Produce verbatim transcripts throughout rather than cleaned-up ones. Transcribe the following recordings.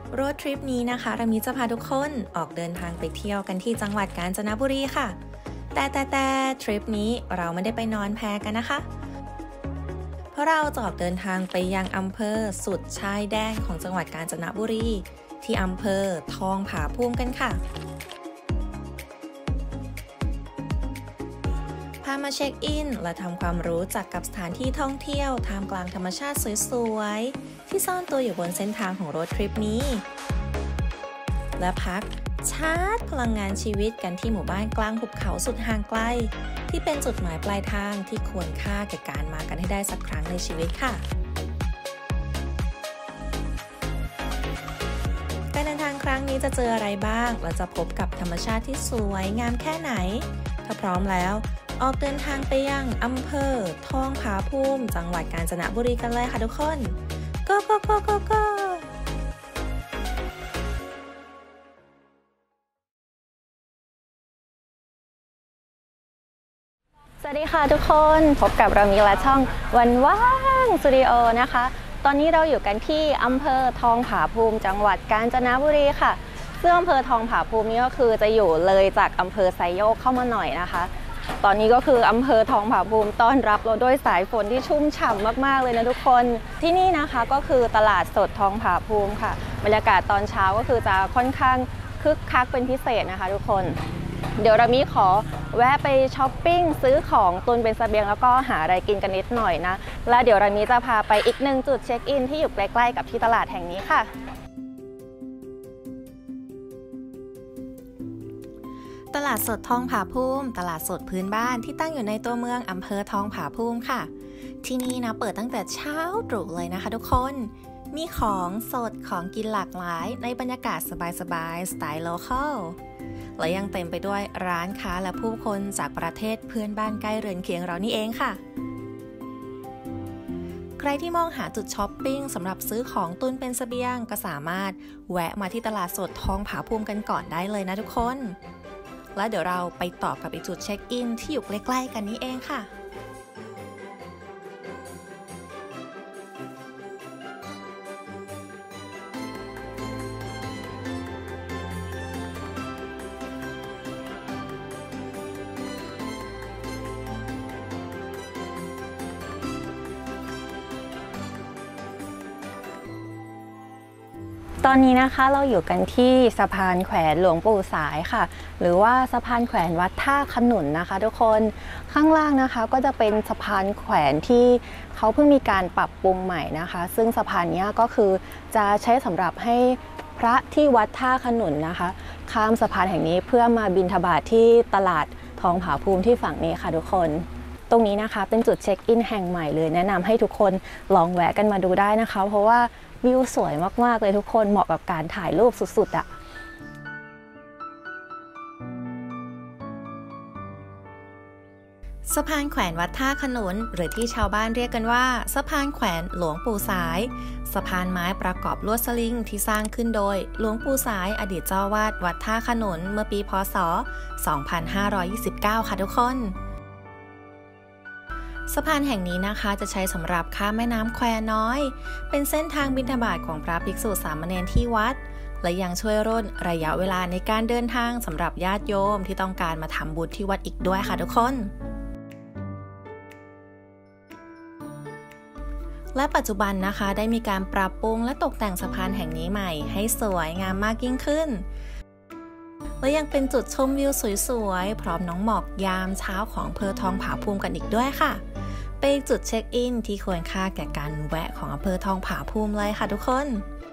โรดทริปนี้นะคะเรามีจะพาทุกคนออกเดินทางไปเที่ยวกันที่จังหวัดกาญจนบุรีค่ะแต่แต่แต่ทริปนี้เราไม่ได้ไปนอนแพกันนะคะเพราะเราจะออกเดินทางไปยังอำเภอสุดชายแดนของจังหวัดกาญจนบุรีที่อำเภอทองผาภูมิกันค่ะพามาเช็คอินและทำความรู้จักกับสถานที่ท่องเที่ยวท่ามกลางธรรมชาติสวยๆที่ซ่อนตัวอยู่บนเส้นทางของโรดทริปนี้และพักชาร์จพลังงานชีวิตกันที่หมู่บ้านกลางหุบเขาสุดห่างไกลที่เป็นจุดหมายปลายทางที่ควรค่าแก่การมากันให้ได้สักครั้งในชีวิตค่ะการเดินทางครั้งนี้จะเจออะไรบ้างและจะพบกับธรรมชาติที่สวยงามแค่ไหนถ้าพร้อมแล้วออกเดินทางไปยังอำเภอทองผาภูมิจังหวัดกาญจนบุรีกันเลยค่ะทุกคน go go go go go สวัสดีค่ะทุกคนพบกับเรามีละช่องวันว่างสตูดิโอนะคะตอนนี้เราอยู่กันที่อำเภอทองผาภูมิจังหวัดกาญจนบุรีค่ะซึ่งอำเภอทองผาภูมินี้ก็คือจะอยู่เลยจากอำเภอไซโยกเข้ามาหน่อยนะคะตอนนี้ก็คืออำเภอทองผาภูมิต้อนรับเราด้วยสายฝนที่ชุ่มฉ่ำมากๆเลยนะทุกคนที่นี่นะคะก็คือตลาดสดทองผาภูมิค่ะบรรยากาศตอนเช้าก็คือจะค่อนข้างคึกคักเป็นพิเศษนะคะทุกคนเดี๋ยวเรามีขอแวะไปช้อปปิ้งซื้อของตุนเป็นเสบียงแล้วก็หาอะไรกินกันนิดหน่อยนะแล้วเดี๋ยวเรามีจะพาไปอีกหนึ่งจุดเช็คอินที่อยู่ใกล้ๆกับที่ตลาดแห่งนี้ค่ะตลาดสดทองผาภูมิตลาดสดพื้นบ้านที่ตั้งอยู่ในตัวเมืองอำเภอทองผาภูมิค่ะที่นี่นะเปิดตั้งแต่เช้าตรู่เลยนะคะทุกคนมีของสดของกินหลากหลายในบรรยากาศสบายๆสไตล์โลคอลและยังเต็มไปด้วยร้านค้าและผู้คนจากประเทศเพื่อนบ้านใกล้เรือนเคียงเรานี่เองค่ะใครที่มองหาจุดช้อปปิ้งสำหรับซื้อของตุนเป็นเสบียงก็สามารถแวะมาที่ตลาดสดทองผาภูมิกันก่อนได้เลยนะทุกคนแล้วเดี๋ยวเราไปต่อกับอีกจุดเช็คอินที่อยู่ใกล้ๆกันนี้เองค่ะตอนนี้นะคะเราอยู่กันที่สะพานแขวนหลวงปู่สายค่ะหรือว่าสะพานแขวนวัดท่าขนุนนะคะทุกคนข้างล่างนะคะก็จะเป็นสะพานแขวนที่เขาเพิ่งมีการปรับปรุงใหม่นะคะซึ่งสะพานนี้ก็คือจะใช้สำหรับให้พระที่วัดท่าขนุนนะคะข้ามสะพานแห่งนี้เพื่อมาบิณฑบาตที่ตลาดทองผาภูมิที่ฝั่งนี้ค่ะทุกคนตรงนี้นะคะเป็นจุดเช็คอินแห่งใหม่เลยแนะนำให้ทุกคนลองแวะกันมาดูได้นะคะเพราะว่าวิวสวยมากๆเลยทุกคนเหมาะกับการถ่ายรูปสุดๆอะสะพานแขวนวัดท่าขนุนหรือที่ชาวบ้านเรียกกันว่าสะพานแขวนหลวงปู่สายสะพานไม้ประกอบลวดสลิงที่สร้างขึ้นโดยหลวงปู่สายอดีตเจ้าวาดวัดท่าขนุนเมื่อปีพ.ศ. สองพันห้าร้อยยี่สิบเก้า ค่ะทุกคนสะพานแห่งนี้นะคะจะใช้สำหรับข้ามแม่น้ำแควน้อยเป็นเส้นทางบิณฑบาตของพระภิกษุสามเณรที่วัดและยังช่วยร่นระยะเวลาในการเดินทางสำหรับญาติโยมที่ต้องการมาทำบุญที่วัดอีกด้วยค่ะทุกคนและปัจจุบันนะคะได้มีการปรับปรุงและตกแต่งสะพานแห่งนี้ใหม่ให้สวยงามมากยิ่งขึ้นและยังเป็นจุดชมวิวสวยๆพร้อมน้องหมอกยามเช้าของอำเภอทองผาภูมิกันอีกด้วยค่ะเป็นจุดเช็คอินที่ควรค่าแก่การแวะของอำเภอทองผาภูมิเลยค่ะทุกคน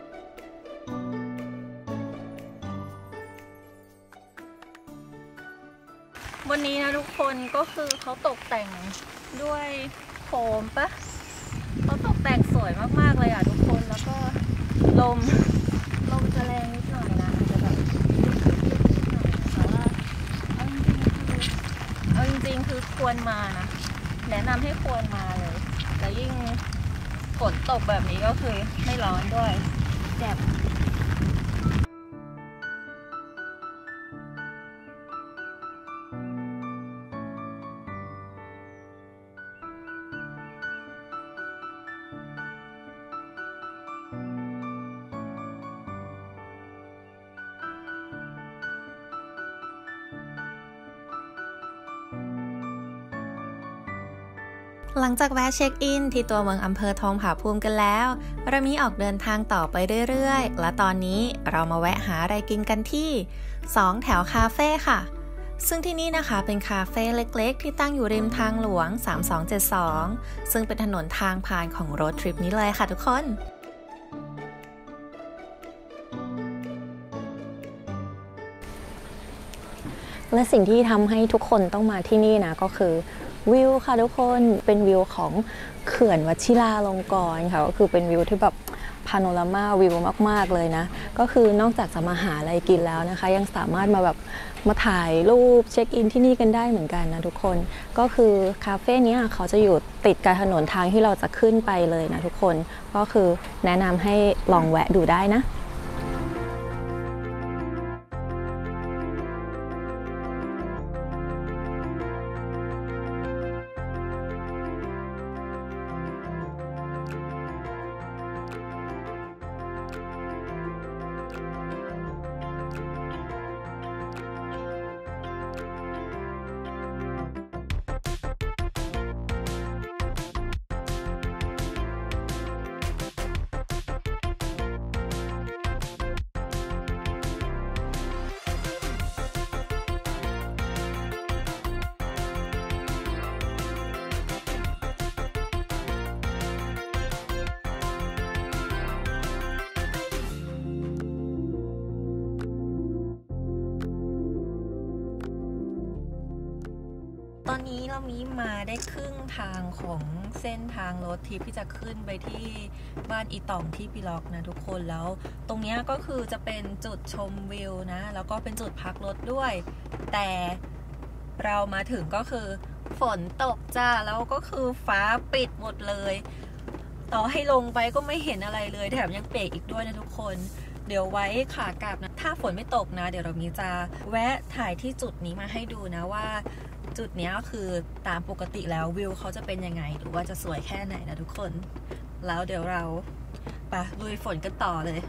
วันนี้นะทุกคนก็คือเขาตกแต่งด้วยโคมปะเขาตกแต่งสวยมากๆเลยอ่ะทุกคนแล้วก็ลมลมจะแรงนิดหน่อยนะจะแบบแต่ว่าเอาจริงๆคือควรมานะแนะนำให้ควรมาเลยแล้วยิ่งฝนตกแบบนี้ก็คือไม่ร้อนด้วยแจ่มหลังจากแวะเช็คอินที่ตัวเมืองอำเภอทองผาภูมิกันแล้วเรามีออกเดินทางต่อไปเรื่อยๆและตอนนี้เรามาแวะหาอะไรกินกันที่สองแถวคาเฟ่ค่ะซึ่งที่นี่นะคะเป็นคาเฟ่เล็กๆที่ตั้งอยู่ริมทางหลวงสามสองเจ็ดสองซึ่งเป็นถนนทางผ่านของโรดทริปนี้เลยค่ะทุกคนและสิ่งที่ทำให้ทุกคนต้องมาที่นี่นะก็คือวิวค่ะทุกคนเป็นวิวของเขื่อนวชิราลงกรณ์ค่ะก็คือเป็นวิวที่แบบพาโนรามาวิวมากๆเลยนะก็คือนอกจากจะมาหาอะไรกินแล้วนะคะยังสามารถมาแบบมาถ่ายรูปเช็คอินที่นี่กันได้เหมือนกันนะทุกคนก็คือคาเฟ่นี้เขาจะอยู่ติดกับถนนทางที่เราจะขึ้นไปเลยนะทุกคนก็คือแนะนำให้ลองแวะดูได้นะตอนนี้เรามีมาได้ครึ่งทางของเส้นทางรถทริปที่จะขึ้นไปที่บ้านอีต่องที่ปิล็อกนะทุกคนแล้วตรงนี้ก็คือจะเป็นจุดชมวิวนะแล้วก็เป็นจุดพักรถด้วยแต่เรามาถึงก็คือฝนตกจ้าแล้วก็คือฟ้าปิดหมดเลยต่อให้ลงไปก็ไม่เห็นอะไรเลยแถมยังเปียกอีกด้วยนะทุกคนเดี๋ยวไว้ขากลับนะถ้าฝนไม่ตกนะเดี๋ยวเรามีจะแวะถ่ายที่จุดนี้มาให้ดูนะว่าจุดนี้ก็คือตามปกติแล้ววิวเขาจะเป็นยังไงหรือว่าจะสวยแค่ไหนนะทุกคนแล้วเดี๋ยวเราไปลุยฝนกันต่อเลย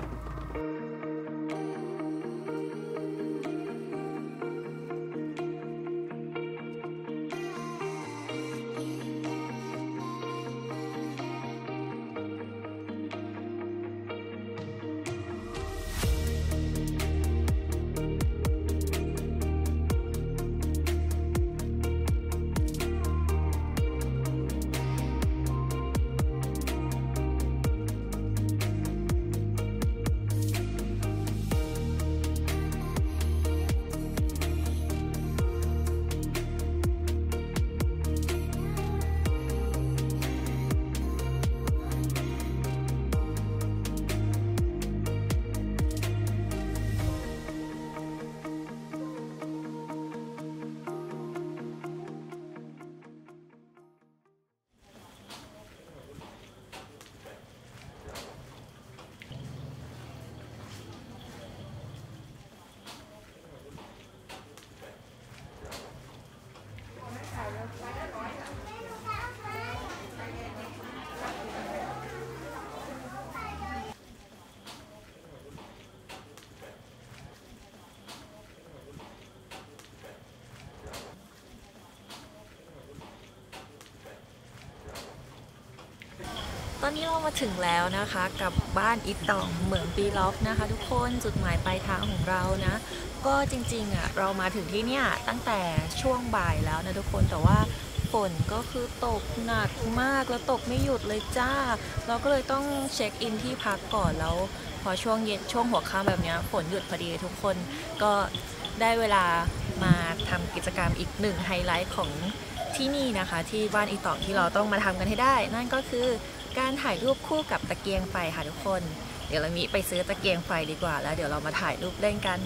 ตอนนี้เรามาถึงแล้วนะคะกับบ้านอีต่องเหมืองปีล็อกนะคะทุกคนจุดหมายปลายทางของเรานะก็จริงๆอ่ะเรามาถึงที่เนี่ยตั้งแต่ช่วงบ่ายแล้วนะทุกคนแต่ว่าฝนก็คือตกหนักมากแล้วตกไม่หยุดเลยจ้าเราก็เลยต้องเช็คอินที่พักก่อนแล้วพอช่วงเย็นช่วงหัวค่ำแบบนี้ฝนหยุดพอดีทุกคนก็ได้เวลามาทำกิจกรรมอีกหนึ่งไฮไลท์ของที่นี่นะคะที่บ้านอีต่องที่เราต้องมาทำกันให้ได้นั่นก็คือการถ่ายรูปคู่กับตะเกียงไฟค่ะทุกคนเดี๋ยวเรามีไปซื้อตะเกียงไฟดีกว่าแล้วเดี๋ยวเรามาถ่ายรูปเล่นกัน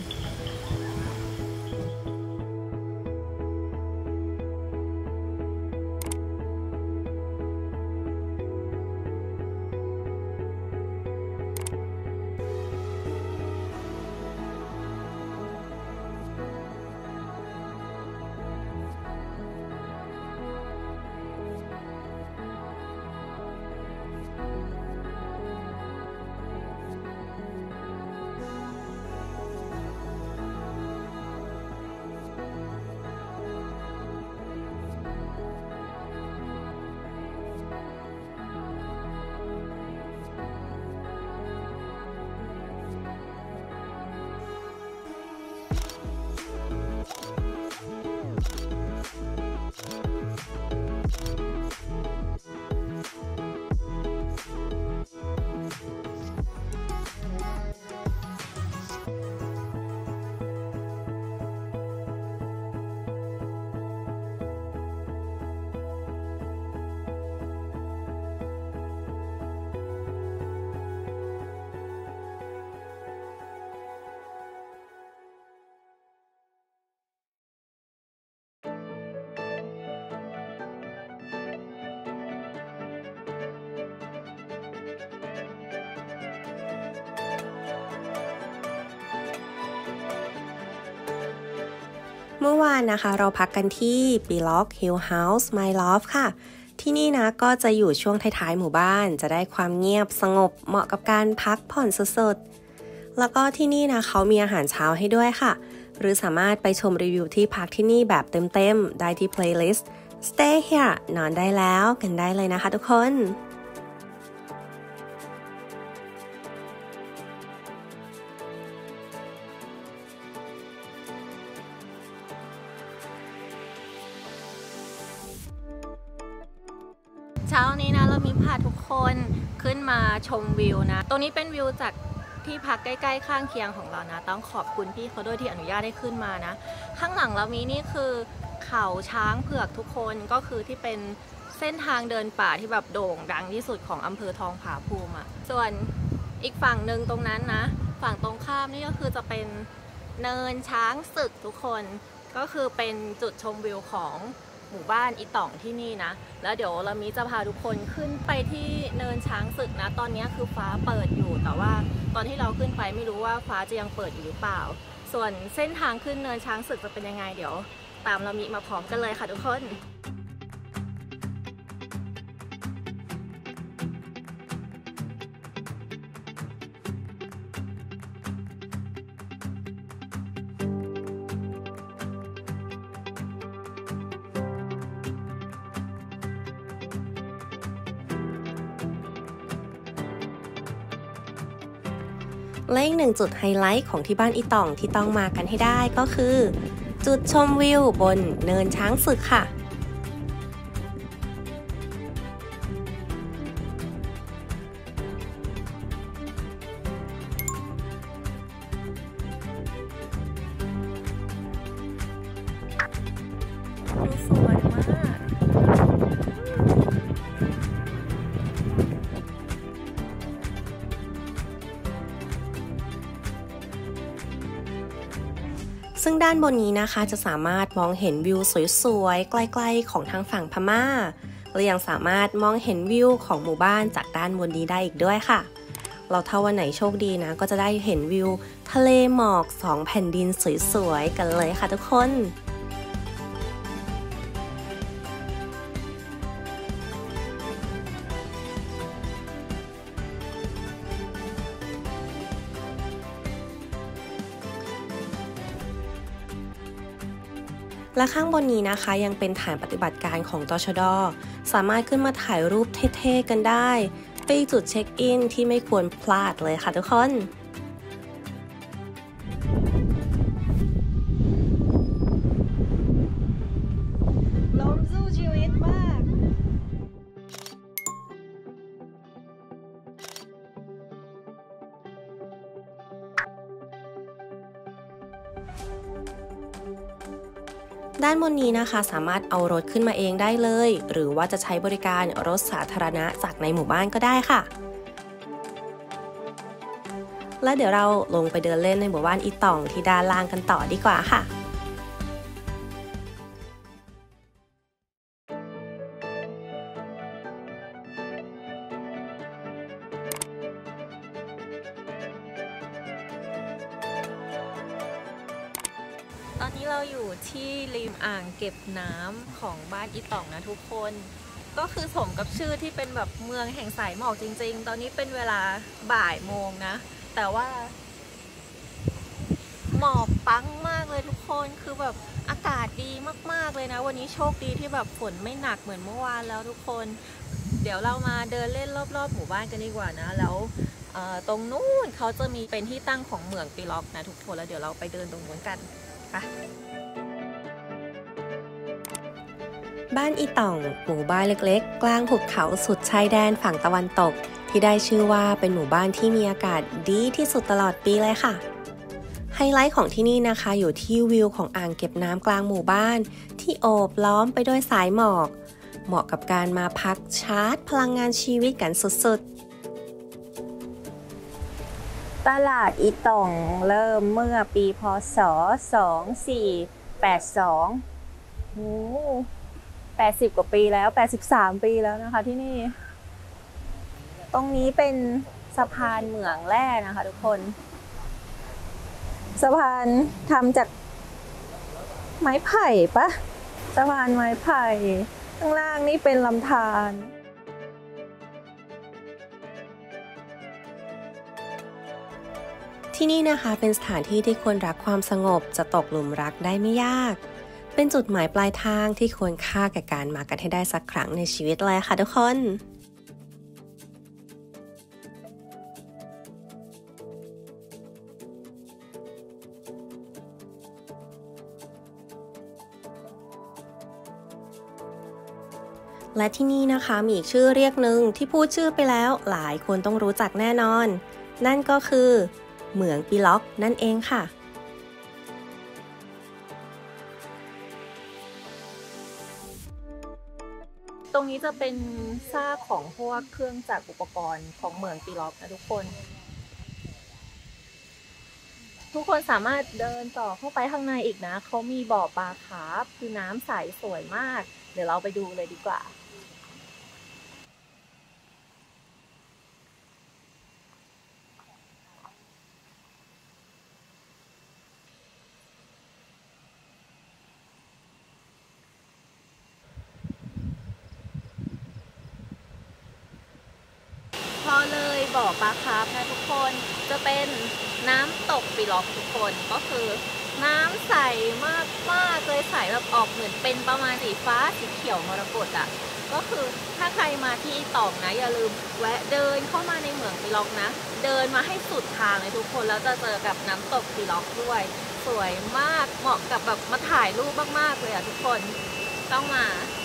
คเมื่อวานนะคะเราพักกันที่ปีล็อกฮิลล์เฮาส์ My Loft ค่ะที่นี่นะก็จะอยู่ช่วงท้ายๆหมู่บ้านจะได้ความเงียบสงบเหมาะกับการพักผ่อนสุดๆแล้วก็ที่นี่นะเขามีอาหารเช้าให้ด้วยค่ะหรือสามารถไปชมรีวิวที่พักที่นี่แบบเต็มๆได้ที่ playlist Stay Here นอนได้แล้วกันได้เลยนะคะทุกคนเช้านี้นะเรามีพาทุกคนขึ้นมาชมวิวนะตรงนี้เป็นวิวจากที่พักใกล้ๆข้างเคียงของเรานะต้องขอบคุณพี่เขาด้วยที่อนุญาตให้ขึ้นมานะข้างหลังเรามีนี่คือเขาช้างเผือกทุกคนก็คือที่เป็นเส้นทางเดินป่าที่แบบโด่งดังที่สุดของอำเภอทองผาภูมิอ่ะส่วนอีกฝั่งหนึ่งตรงนั้นนะฝั่งตรงข้ามนี่ก็คือจะเป็นเนินช้างศึกทุกคนก็คือเป็นจุดชมวิวของหมู่บ้านอีต่องที่นี่นะแล้วเดี๋ยวเรามีจะพาทุกคนขึ้นไปที่เนินช้างศึกนะตอนนี้คือฟ้าเปิดอยู่แต่ว่าตอนที่เราขึ้นไปไม่รู้ว่าฟ้าจะยังเปิดอยู่หรือเปล่าส่วนเส้นทางขึ้นเนินช้างศึกจะเป็นยังไงเดี๋ยวตามเรามีมาพร้อมกันเลยค่ะทุกคนและอีกหนึ่งจุดไฮไลท์ของที่บ้านอีต่องที่ต้องมากันให้ได้ก็คือจุดชมวิวบนเนินช้างศึกค่ะดูสวยมากซึ่งด้านบนนี้นะคะจะสามารถมองเห็นวิวสวยๆใกล้ๆของทางฝั่งพม่าและยังสามารถมองเห็นวิวของหมู่บ้านจากด้านบนนี้ได้อีกด้วยค่ะเราถ้าวันไหนโชคดีนะก็จะได้เห็นวิวทะเลหมอกสองแผ่นดินสวยๆกันเลยค่ะทุกคนและข้างบนนี้นะคะยังเป็นฐานปฏิบัติการของตชด.สามารถขึ้นมาถ่ายรูปเท่ๆกันได้เป็นจุดเช็คอินที่ไม่ควรพลาดเลยค่ะทุกคนลมสู้ชีวิตมากด้านบนนี้นะคะสามารถเอารถขึ้นมาเองได้เลยหรือว่าจะใช้บริการรถสาธารณะจากในหมู่บ้านก็ได้ค่ะและเดี๋ยวเราลงไปเดินเล่นในหมู่บ้านอีต่องที่ด้านล่างกันต่อดีกว่าค่ะตอนนี้เราอยู่ที่ริมอ่างเก็บน้ำของบ้านอีต่องนะทุกคนก็คือสมกับชื่อที่เป็นแบบเมืองแห่งสายหมอกจริงๆตอนนี้เป็นเวลาบ่ายโมงนะแต่ว่าหมอกปังมากเลยทุกคนคือแบบอากาศดีมากๆเลยนะวันนี้โชคดีที่แบบฝนไม่หนักเหมือนเมื่อวานแล้วทุกคนเดี๋ยวเรามาเดินเล่นรอบๆหมู่บ้านกันดีกว่านะแล้วตรงนู้นเขาจะมีเป็นที่ตั้งของเหมืองปีล็อกนะทุกคนแล้วเดี๋ยวเราไปเดินตรงนู้นกันบ้านอีต่องหมู่บ้านเล็กๆกลางหุบเขาสุดชายแดนฝั่งตะวันตกที่ได้ชื่อว่าเป็นหมู่บ้านที่มีอากาศดีที่สุดตลอดปีเลยค่ะไฮไลท์ของที่นี่นะคะอยู่ที่วิวของอ่างเก็บน้ำกลางหมู่บ้านที่โอบล้อมไปด้วยสายหมอกเหมาะกับการมาพักชาร์จพลังงานชีวิตกันสุดๆตลาดอีต่องเริ่มเมื่อปีพ.ศ. สองพันสี่ร้อยแปดสิบสองโอ้แปดสิบกว่าปีแล้วแปดสิบสามปีแล้วนะคะที่นี่ตรงนี้เป็นสะพานเหมืองแร่นะคะทุกคนสะพานทำจากไม้ไผ่ปะสะพานไม้ไผ่ข้างล่างนี่เป็นลำธารที่นี่นะคะเป็นสถานที่ที่คนรักความสงบจะตกหลุมรักได้ไม่ยากเป็นจุดหมายปลายทางที่ควรค่ากับการมากันให้ได้สักครั้งในชีวิตเลยค่ะทุกคนและที่นี่นะคะมีอีกชื่อเรียกหนึ่งที่พูดชื่อไปแล้วหลายคนต้องรู้จักแน่นอนนั่นก็คือเหมืองปีล็อกนั่นเองค่ะตรงนี้จะเป็นซากของพวกเครื่องจักรอุปกรณ์ของเหมืองปีล็อกนะทุกคนทุกคนสามารถเดินต่อเข้าไปข้างในอีกนะเขามีบ่อปลาคาร์ฟคือน้ำใสสวยมากเดี๋ยวเราไปดูเลยดีกว่าพอเลยบ่อปลาคาร์ฟนะทุกคนจะเป็นน้ำตกปีล็อกทุกคนก็คือน้ำใสมากมากเลยใสแบบออกเหมือนเป็นประมาณสีฟ้าสีเขียวมรกตอ่ะก็คือถ้าใครมาที่ตอกนะอย่าลืมแวะเดินเข้ามาในเหมืองปีล็อกนะเดินมาให้สุดทางเลยทุกคนแล้วจะเจอกับน้ำตกปีล็อกด้วยสวยมากเหมาะกับแบบมาถ่ายรูปมากๆเลยอ่ะทุกคนต้องมา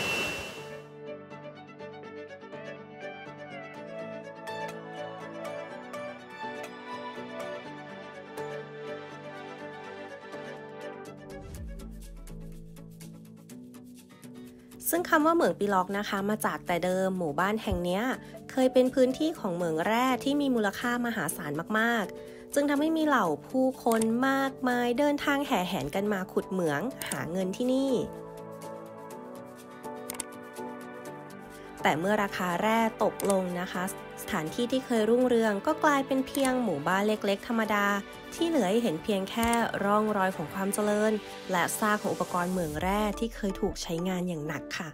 ซึ่งคำว่าเหมืองปีล็อกนะคะมาจากแต่เดิมหมู่บ้านแห่งนี้เคยเป็นพื้นที่ของเหมืองแร่ที่มีมูลค่ามหาศาลมากๆจึงทำให้มีเหล่าผู้คนมากมายเดินทางแห่แหนกันมาขุดเหมืองหาเงินที่นี่แต่เมื่อราคาแร่ตกลงนะคะสถานที่ที่เคยรุ่งเรืองก็กลายเป็นเพียงหมู่บ้านเล็กๆธรรมดาที่เหลือให้เห็นเพียงแค่ร่องรอยของความเจริญและซากของอุปกรณ์เหมืองแร่ที่เคยถูกใช้งานอย่างหนักค่ะ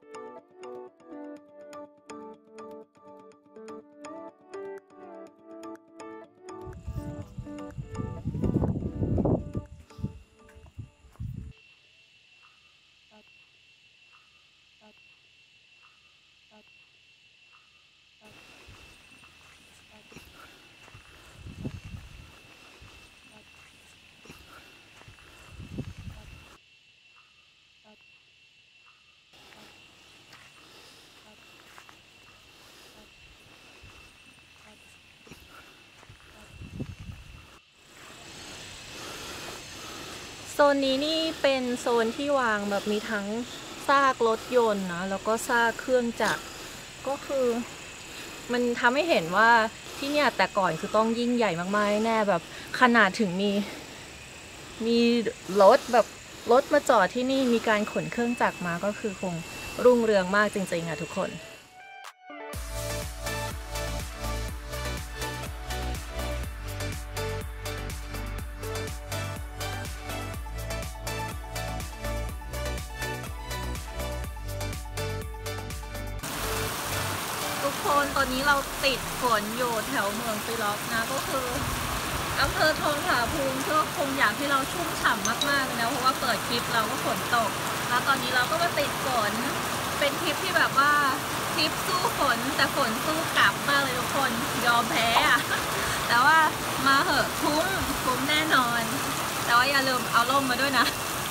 โซนนี้นี่เป็นโซนที่วางแบบมีทั้งซากรถยนต์นะแล้วก็ซากเครื่องจักรก็คือมันทำให้เห็นว่าที่เนี่ยแต่ก่อนคือต้องยิ่งใหญ่มากๆแน่แบบขนาดถึงมีมีรถแบบรถมาจอดที่นี่มีการขนเครื่องจักรมาก็คือคงรุ่งเรืองมากจริงๆอะทุกคนตอนนี้เราติดฝนอยู่แถวเมืองปีล็อกนะก็คืออำเภอทองผาภูมิก็คงอยากให้เราชุ่มฉ่ำมากๆเลยนะเพราะว่าเปิดคลิปเราก็ฝนตกแล้วตอนนี้เราก็มาติดฝนเป็นทริปที่แบบว่าทริปสู้ฝนแต่ฝนสู้กลับมากเลยทุกคนยอมแพ้อะแต่ว่ามาเหอะคุ้มคุ้มแน่นอนแต่ว่าอย่าลืมเอาร่มมาด้วยนะ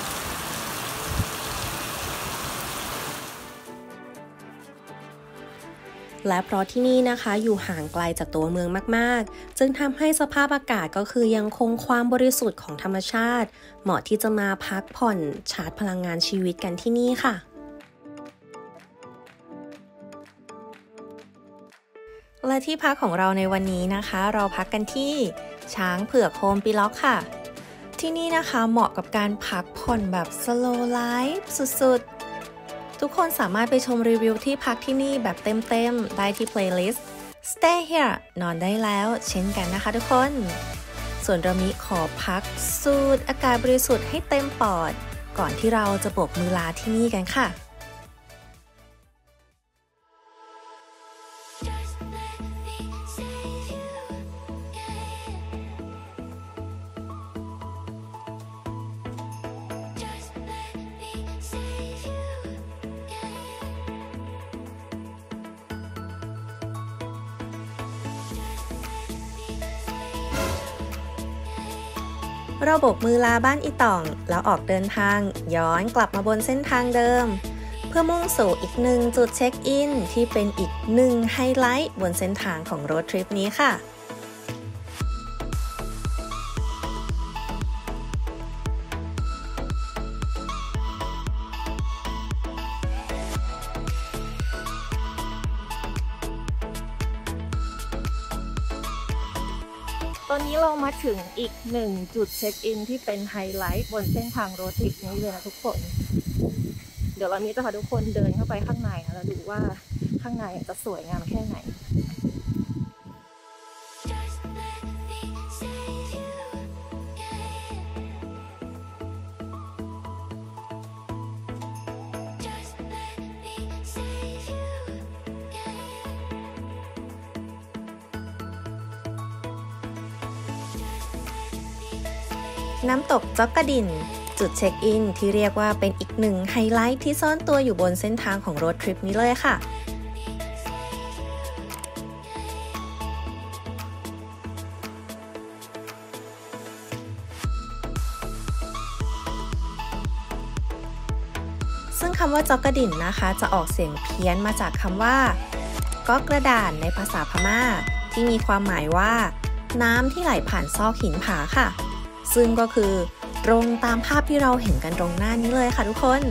และเพราะที่นี่นะคะอยู่ห่างไกลจากตัวเมืองมากๆจึงทำให้สภาพอากาศก็คือยังคงความบริสุทธิ์ของธรรมชาติเหมาะที่จะมาพักผ่อนชาร์จพลังงานชีวิตกันที่นี่ค่ะและที่พักของเราในวันนี้นะคะเราพักกันที่ช้างเผือกโฮมปีล็อกค่ะที่นี่นะคะเหมาะกับการพักผ่อนแบบ slow life สุดๆทุกคนสามารถไปชมรีวิวที่พักที่นี่แบบเต็มๆได้ที่ playlist Stay Here นอนได้แล้วเช่นกันนะคะทุกคนส่วนเรามีขอพักสูดอากาศบริสุทธิ์ให้เต็มปอดก่อนที่เราจะโบกมือลาที่นี่กันค่ะเราโบกมือลาบ้านอีต่องแล้วออกเดินทางย้อนกลับมาบนเส้นทางเดิมเพื่อมุ่งสู่อีกหนึ่งจุดเช็คอินที่เป็นอีกหนึ่งไฮไลท์บนเส้นทางของโรดทริปนี้ค่ะตอนนี้เรามาถึงอีกหนึ่งจุดเช็คอินที่เป็นไฮไลท์บนเส้นทางโรดทริปนี้เลยนะทุกคนเดี๋ยวเรานี้จะพาทุกคนเดินเข้าไปข้างในนะแล้วดูว่าข้างในจะสวยงามแค่ไหนน้ำตกจ๊อกกะดินจุดเช็คอินที่เรียกว่าเป็นอีกหนึ่งไฮไลท์ที่ซ่อนตัวอยู่บนเส้นทางของโรดทริปนี้เลยค่ะซึ่งคำว่าจ๊อกกะดินนะคะจะออกเสียงเพี้ยนมาจากคำว่าก๊อกกระดานในภาษาพม่าที่มีความหมายว่าน้ำที่ไหลผ่านซอกหินผาค่ะซึ่งก็คือตรงตามภาพที่เราเห็นกันตรงหน้านี้เลยค่ะทุกคน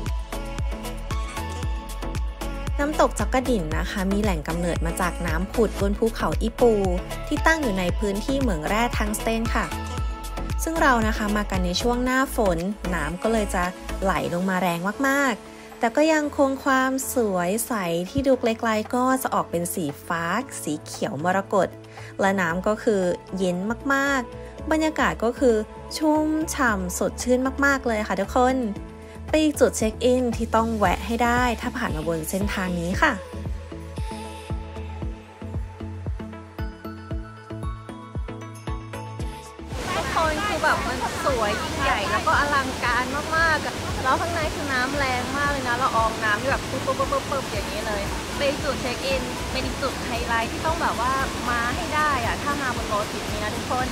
น้ำตกจ๊อกกะดินนะคะมีแหล่งกำเนิดมาจากน้ำผุดบนภูเขาอีปูที่ตั้งอยู่ในพื้นที่เหมืองแร่ทังสเตนค่ะซึ่งเรานะคะมากันในช่วงหน้าฝนน้ำก็เลยจะไหลลงมาแรงมากๆแต่ก็ยังคงความสวยใสที่ดูไกลๆก็จะออกเป็นสีฟ้าสีเขียวมรกตและน้ำก็คือเย็นมากๆบรรยากาศก็คือชุ่มฉ่ำสดชื่นมากๆเลยค่ะทุกคนไปอีกจุดเช็คอินที่ต้องแวะให้ได้ถ้าผ่านมาบนเส้นทางนี้ค่ะทุกคนคือแบบมันสวยยิ่งใหญ่แล้วก็อลังการมากๆแล้วข้างในคือน้ำแรงมากเลยนะละอองน้ำที่แบบปุ๊บปุ๊บปุ๊บปุ๊บอย่างนี้เลยเป็นจุดเช็คอินเป็นจุดไฮไลท์ที่ต้องแบบว่ามาให้ได้อะถ้ามาบนโรดทริปนี้นะทุกคน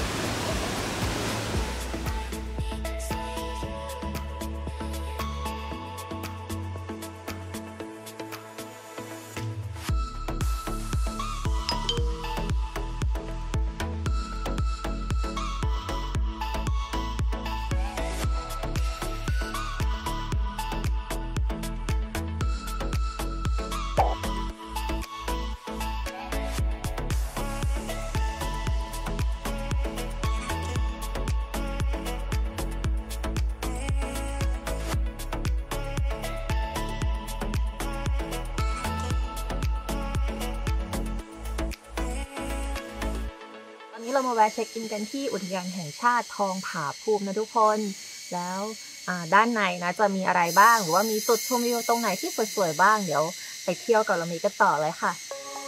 เรามาแวะเช็คอินกันที่อุทยานแห่งชาติทองผาภูมินะทุกคนแล้วด้านในนะจะมีอะไรบ้างหรือว่ามีจุดชมวิวตรงไหนที่สวยๆบ้างเดี๋ยวไปเที่ยวกับเรามีกันต่อเลยค่ะ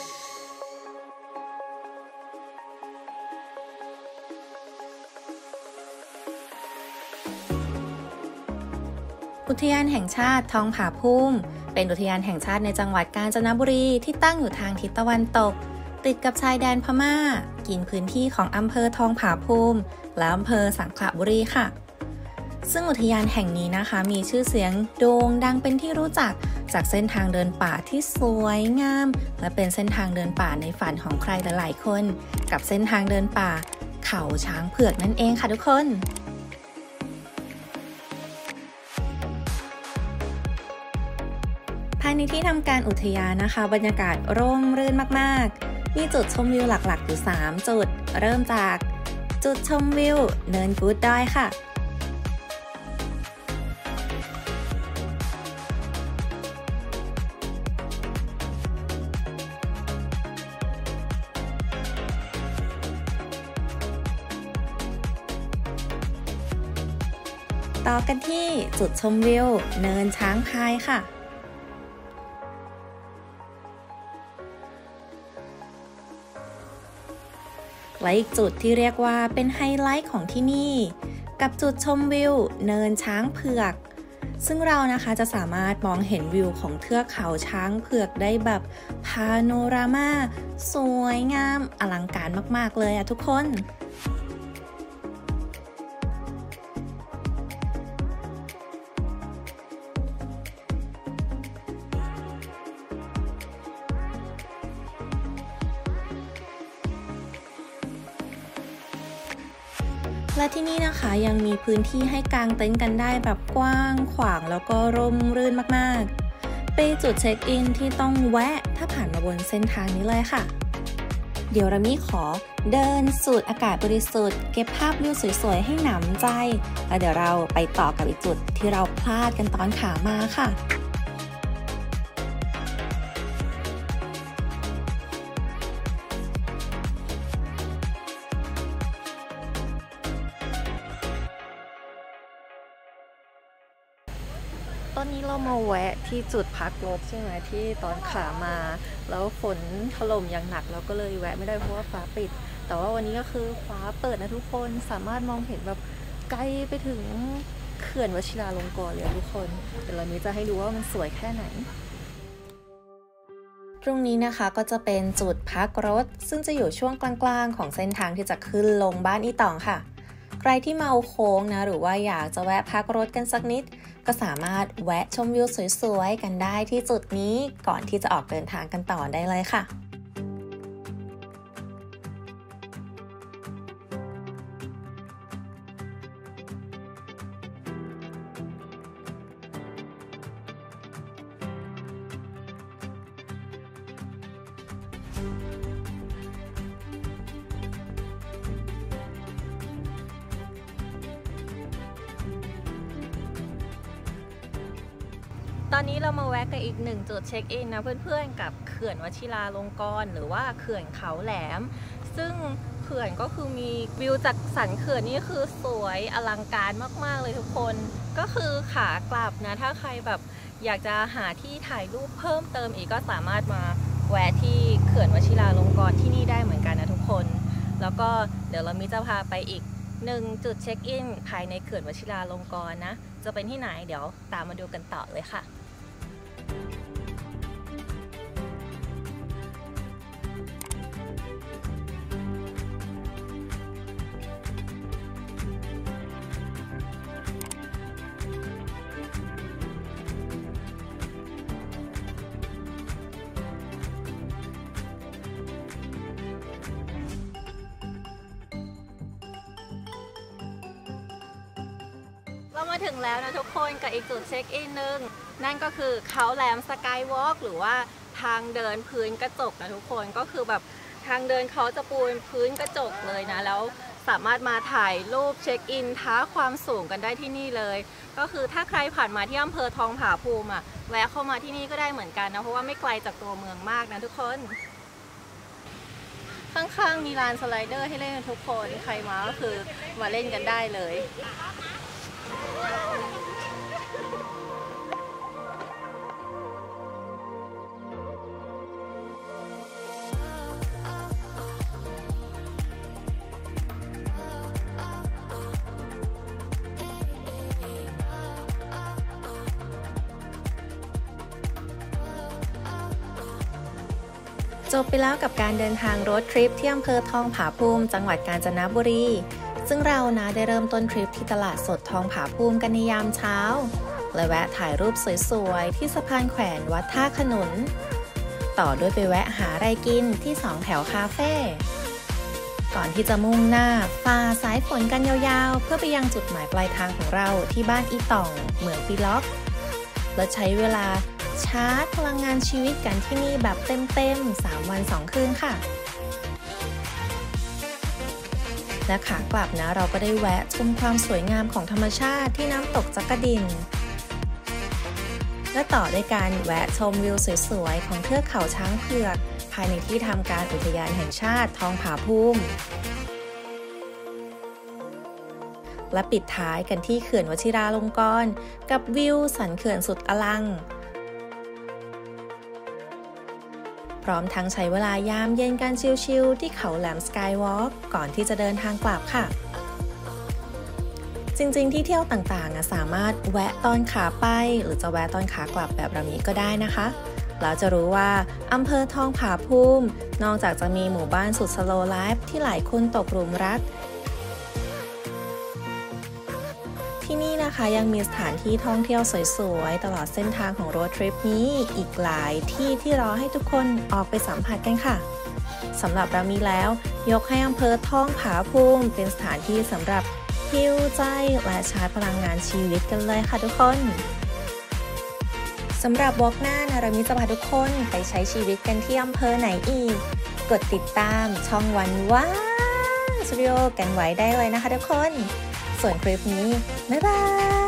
อุทยานแห่งชาติทองผาภูมิเป็นอุทยานแห่งชาติในจังหวัดกาญจนบุรีที่ตั้งอยู่ทางทิศตะวันตกติดกับชายแดนพม่ากินพื้นที่ของอำเภอทองผาภูมิและอำเภอสังขละบุรีค่ะซึ่งอุทยานแห่งนี้นะคะมีชื่อเสียงโด่งดังเป็นที่รู้จักจากเส้นทางเดินป่าที่สวยงามและเป็นเส้นทางเดินป่าในฝันของใครหลายๆคนกับเส้นทางเดินป่าเขาช้างเผือกนั่นเองค่ะทุกคนภายในที่ทำการอุทยานนะคะบรรยากาศร่มรื่นมากๆมีจุดชมวิวหลักๆอยู่สามจุดเริ่มจากจุดชมวิวเนินกู๊ดดอยค่ะต่อกันที่จุดชมวิวเนินช้างพายค่ะและอีกจุดที่เรียกว่าเป็นไฮไลท์ของที่นี่กับจุดชมวิวเนินช้างเผือกซึ่งเรานะคะจะสามารถมองเห็นวิวของเทือกเขาช้างเผือกได้แบบพาโนรามาสวยงามอลังการมากๆเลยอะทุกคนและที่นี่นะคะยังมีพื้นที่ให้กางเต็นท์กันได้แบบกว้างขวางแล้วก็ร่มรื่นมากๆเป็นจุดเช็คอินที่ต้องแวะถ้าผ่านมาบนเส้นทางนี้เลยค่ะเดี๋ยวเรามีขอเดินสูดอากาศบริสุทธิ์เก็บภาพวิวสวยๆให้หนำใจแล้วเดี๋ยวเราไปต่อกับอีกจุดที่เราพลาดกันตอนขามาค่ะตอนนี้เรามาแวะที่จุดพักรถใช่ไหมที่ตอนขามาแล้วฝนถล่มอย่างหนักเราก็เลยแวะไม่ได้เพราะว่าฟ้าปิดแต่ว่าวันนี้ก็คือฟ้าเปิดนะทุกคนสามารถมองเห็นแบบไกลไปถึงเขื่อนวชิราลงกรณ์เลยทุกคนเดี๋ยวเรานี้จะให้ดูว่ามันสวยแค่ไหนตรงนี้นะคะก็จะเป็นจุดพักรถซึ่งจะอยู่ช่วงกลางๆของเส้นทางที่จะขึ้นลงบ้านอีตองค่ะใครที่เมาโค้งนะหรือว่าอยากจะแวะพักรถกันสักนิดก็สามารถแวะชมวิวสวยๆกันได้ที่จุดนี้ก่อนที่จะออกเดินทางกันต่อได้เลยค่ะตอนนี้เรามาแวะกันอีกหนึ่งจุดเช็คอินนะเพื่อนๆกับเขื่อนวชิราลงกรณ์หรือว่าเขื่อนเขาแหลมซึ่งเขื่อนก็คือมีวิวจากสันเขื่อนนี่คือสวยอลังการมากๆเลยทุกคนก็คือขากลับนะถ้าใครแบบอยากจะหาที่ถ่ายรูปเพิ่มเติมอีกก็สามารถมาแวะที่เขื่อนวชิราลงกรณ์ที่นี่ได้เหมือนกันนะทุกคนแล้วก็เดี๋ยวเรามีจะพาไปอีกหนึ่งจุดเช็คอินภายในเขื่อนวชิราลงกรณ์นะจะเป็นที่ไหนเดี๋ยวตามมาดูกันต่อเลยค่ะเรามาถึงแล้วนะทุกคนกับอีกจุดเช็คอินหนึ่งนั่นก็คือเขาแหลมสกายวอล์กหรือว่าทางเดินพื้นกระจกนะทุกคนก็คือแบบทางเดินเขาจะปูเป็นพื้นกระจกเลยนะแล้วสามารถมาถ่ายรูปเช็คอินท้าความสูงกันได้ที่นี่เลยก็คือถ้าใครผ่านมาที่อำเภอทองผาภูมิอ่ะแวะเข้ามาที่นี่ก็ได้เหมือนกันนะเพราะว่าไม่ไกลจากตัวเมืองมากนะทุกคนข้างๆมีลานสไลเดอร์ให้เล่นทุกคนใครมาก็คือมาเล่นกันได้เลย จบไปแล้วกับการเดินทางรถทริปที่อำเภอทองผาภูมิจังหวัดกาญจนบุรีซึ่งเรานะได้เริ่มต้นทริปที่ตลาดสดทองผาภูมิกันในยามเช้าและแวะถ่ายรูปสวยๆที่สะพานแขวนวัดท่าขนุนต่อด้วยไปแวะหาอะไรกินที่สองแถวคาเฟ่ก่อนที่จะมุ่งหน้าฝ่าสายฝนกันยาวๆเพื่อไปยังจุดหมายปลายทางของเราที่บ้านอีต่องเมืองปีล็อกและใช้เวลาชาร์จพลังงานชีวิตกันที่นี่แบบเต็มๆสามวันสองคืนค่ะและขากลับนะเราก็ได้แวะชมความสวยงามของธรรมชาติที่น้ำตกจักดินและต่อด้วยการแวะชมวิวสวยๆของเทือกเขาช้างเผือกภายในที่ทำการอุทยานแห่งชาติทองผาภูมิและปิดท้ายกันที่เขื่อนวชิราลงกรณ์กับวิวสันเขื่อนสุดอลังพร้อมทั้งใช้เวลายามเย็นกันชิลๆที่เขาแหลมสกายวอล์กก่อนที่จะเดินทางกลับค่ะจริงๆที่เที่ยวต่างๆสามารถแวะตอนขาไปหรือจะแวะตอนขากลับแบบเรานี้ก็ได้นะคะเราจะรู้ว่าอำเภอทองผาภูมินอกจากจะมีหมู่บ้านสุดสโลว์ไลฟ์ที่หลายคนตกหลุมรักที่นี่นะคะยังมีสถานที่ท่องเที่ยวสวยๆตลอดเส้นทางของโรดทริปนี้อีกหลายที่ที่รอให้ทุกคนออกไปสัมผัสกันค่ะสำหรับเรามีแล้วยกให้อำเภอทองผาภูมิเป็นสถานที่สำหรับฮิวใจและชาร์จพลังงานชีวิตกันเลยค่ะทุกคนสำหรับวอล์กหน้านะเรามีจะพาทุกคนไปใช้ชีวิตกันที่อำเภอไหนอีกกดติดตามช่องวันว่างสตูดิโอกันไว้ได้เลยนะคะทุกคนส่วนคลิปนี้บ๊ายบาย